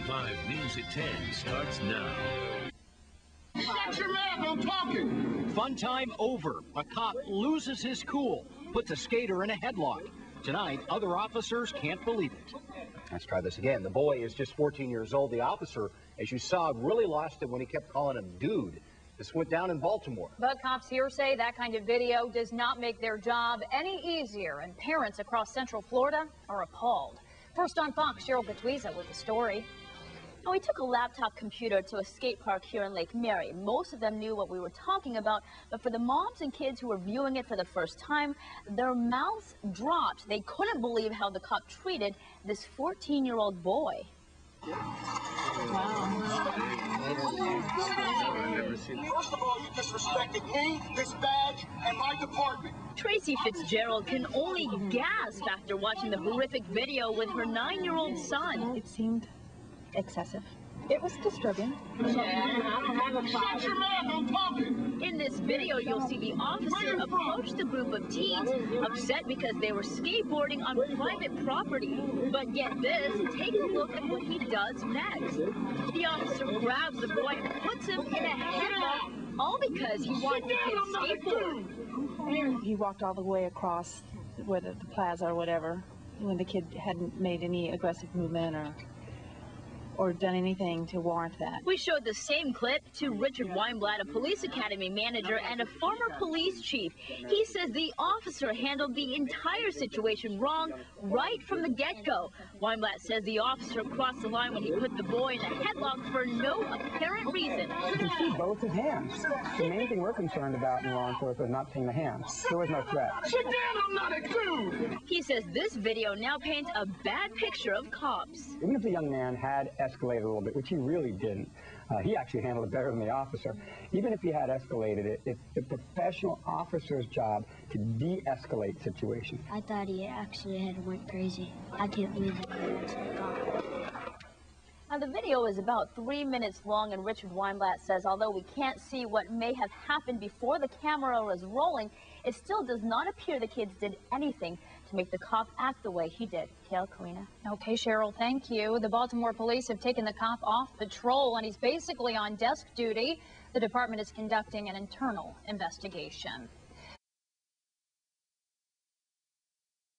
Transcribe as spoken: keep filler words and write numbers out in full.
five News at ten starts now. Shut your mouth, I'm talking! Fun time over. A cop loses his cool, puts a skater in a headlock. Tonight, other officers can't believe it. Let's try this again. The boy is just fourteen years old. The officer, as you saw, really lost it when he kept calling him dude. This went down in Baltimore. But cops here say that kind of video does not make their job any easier, and parents across Central Florida are appalled. First on Fox, Cheryl Gatwiza with the story. Now, we took a laptop computer to a skate park here in Lake Mary. Most of them knew what we were talking about, but for the moms and kids who were viewing it for the first time, their mouths dropped. They couldn't believe how the cop treated this fourteen-year-old boy. Wow. First of all, you disrespected me, this badge, and my department. Tracy Fitzgerald can only gasp after watching the horrific video with her nine-year-old son. It seemed excessive. It was disturbing. Shut your mouth, I'm talking! In this video, you'll see the officer approach the group of teens upset because they were skateboarding on private property. But get this, take a look at what he does next. The officer grabs the boy and puts him in a headlock, all because he wants the kid skateboard. He walked all the way across where the, the plaza or whatever when the kid hadn't made any aggressive movement or or done anything to warrant that. We showed the same clip to Richard Weinblatt, a police academy manager and a former police chief. He says the officer handled the entire situation wrong right from the get-go. Weinblatt says the officer crossed the line when he put the boy in a headlock for no apparent reason. You can see both his hands. The main thing we're concerned about in law enforcement is not seeing the hands. There was no threat. Sit down, I'm not a dude! He says this video now paints a bad picture of cops. Even if the young man had escalated a little bit, which he really didn't, uh, he actually handled it better than the officer. Even if he had escalated it, it's the professional officer's job to de-escalate situations. I thought he actually had went crazy. I can't believe that he actually got. Now, the video is about three minutes long, and Richard Weinblatt says although we can't see what may have happened before the camera was rolling, it still does not appear the kids did anything to make the cop act the way he did. Gail, Karina. Okay, Cheryl, thank you. The Baltimore police have taken the cop off patrol, and he's basically on desk duty. The department is conducting an internal investigation.